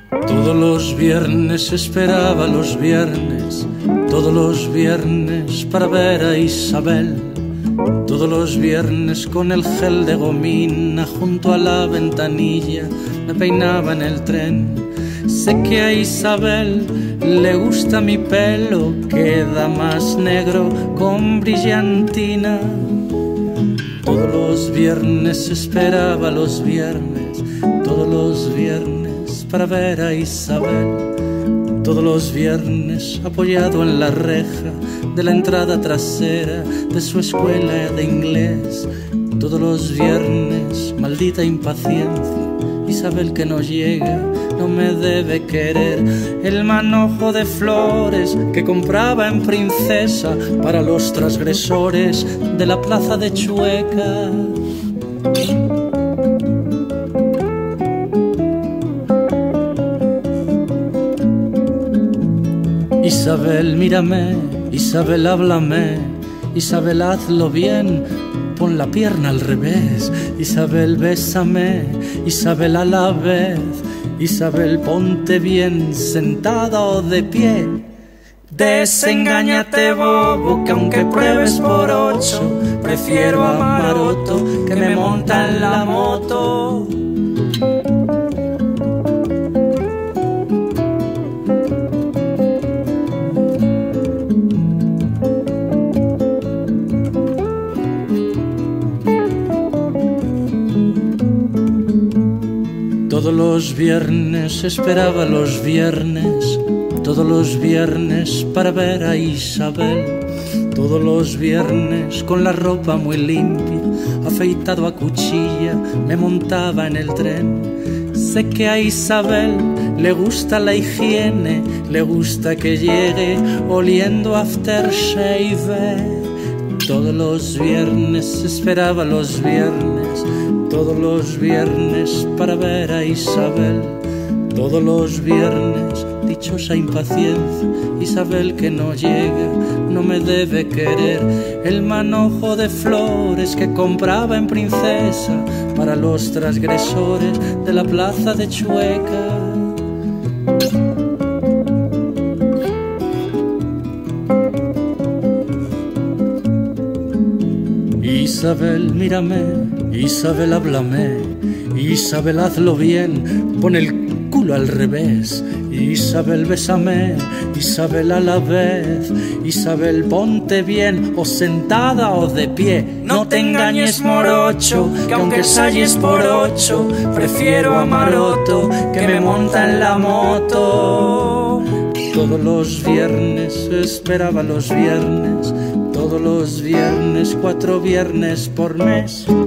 Todos los viernes esperaba los viernes, todos los viernes para ver a Isabel. Todos los viernes con el gel de gomina junto a la ventanilla me peinaba en el tren. Sé que a Isabel le gusta mi pelo, queda más negro con brillantina. Todos los viernes esperaba los viernes, todos los viernes para ver a Isabel. Todos los viernes apoyado en la reja de la entrada trasera de su escuela de inglés. Todos los viernes, maldita impaciencia, Isabel que no llega, no me debe querer. El manojo de flores que compraba en Princesa para los transgresores de la plaza de Chueca. Isabel, mírame, Isabel, háblame, Isabel, hazlo bien, pon la pierna al revés. Isabel, bésame, Isabel, a la vez. Isabel, ponte bien, sentada o de pie. Desengáñate, bobo, que aunque pruebes por 8, prefiero a Maroto que me monta en la moto. Todos los viernes esperaba los viernes, todos los viernes para ver a Isabel. Todos los viernes con la ropa muy limpia, afeitado a cuchilla, me montaba en el tren. Sé que a Isabel le gusta la higiene, le gusta que llegue oliendo aftershave. Todos los viernes esperaba los viernes, todos los viernes para ver a Isabel. Todos los viernes, dichosa impaciencia, Isabel que no llega, no me debe querer. El manojo de flores que compraba en Princesa para los transgresores de la plaza de Chueca. Isabel, mírame, Isabel, háblame, Isabel, hazlo bien, pon el culo al revés. Isabel, bésame, Isabel, a la vez. Isabel, ponte bien, o sentada o de pie. No te engañes, morocho, que aunque salles por 8, prefiero a Maroto que me monta en la moto. Todos los viernes esperaba los viernes, todos los viernes, 4 viernes por mes.